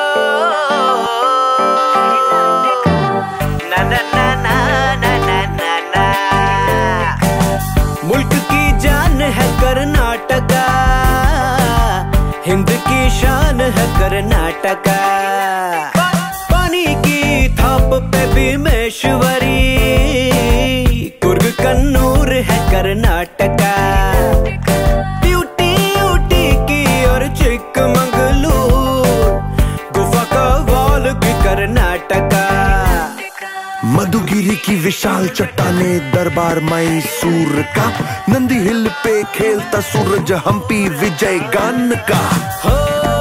ना ना ना ना ना ना ना ना। मुल्क की जान है कर्नाटका, हिंद की शान है कर्नाटका। पानी की थाप पे भीमेश्वरी, कुर्ग कन्नूर है कर्नाटका। ऊटी की और चिकमंगलूर, गुफा का वाल की कर्नाटका। मधुगिरी की विशाल चट्टाने, दरबार मैसूर का। नंदी हिल पे खेलता सूरज, हम्पी विजय गान का।